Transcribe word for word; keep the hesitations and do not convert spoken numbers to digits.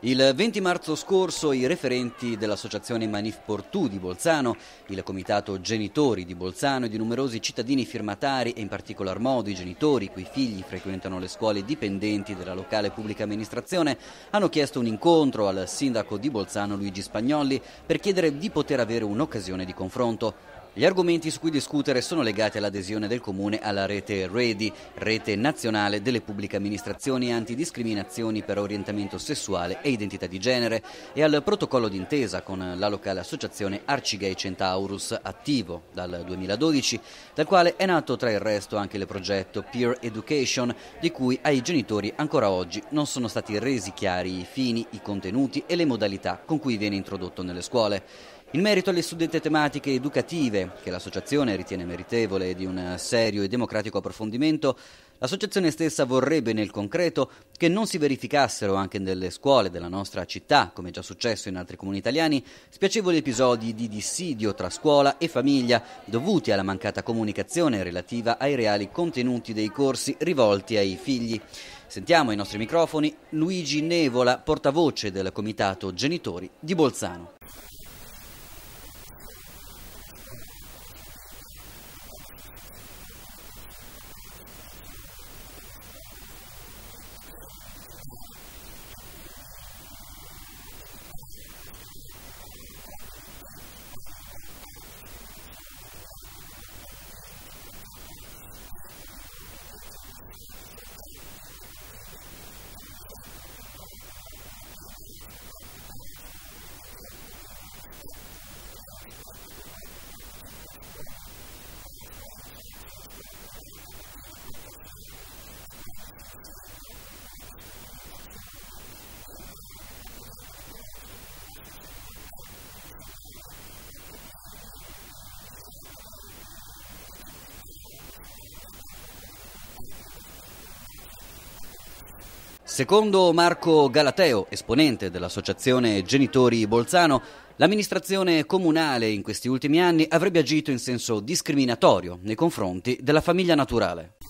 Il venti marzo scorso i referenti dell'associazione Manif Portù di Bolzano, il comitato genitori di Bolzano e di numerosi cittadini firmatari e in particolar modo i genitori cui figli frequentano le scuole dipendenti della locale pubblica amministrazione hanno chiesto un incontro al sindaco di Bolzano Luigi Spagnolli per chiedere di poter avere un'occasione di confronto. Gli argomenti su cui discutere sono legati all'adesione del Comune alla rete REDI, rete nazionale delle pubbliche amministrazioni antidiscriminazioni per orientamento sessuale e identità di genere, e al protocollo d'intesa con la locale associazione Arcigay Centaurus, attivo dal duemiladodici, dal quale è nato tra il resto anche il progetto Peer Education, di cui ai genitori ancora oggi non sono stati resi chiari i fini, i contenuti e le modalità con cui viene introdotto nelle scuole. In merito alle suddette tematiche educative, che l'associazione ritiene meritevole di un serio e democratico approfondimento, l'associazione stessa vorrebbe nel concreto che non si verificassero anche nelle scuole della nostra città, come già successo in altri comuni italiani, spiacevoli episodi di dissidio tra scuola e famiglia dovuti alla mancata comunicazione relativa ai reali contenuti dei corsi rivolti ai figli. Sentiamo ai nostri microfoni Luigi Nevola, portavoce del comitato genitori di Bolzano. Secondo Marco Galateo, esponente dell'associazione Genitori Bolzano, l'amministrazione comunale in questi ultimi anni avrebbe agito in senso discriminatorio nei confronti della famiglia naturale.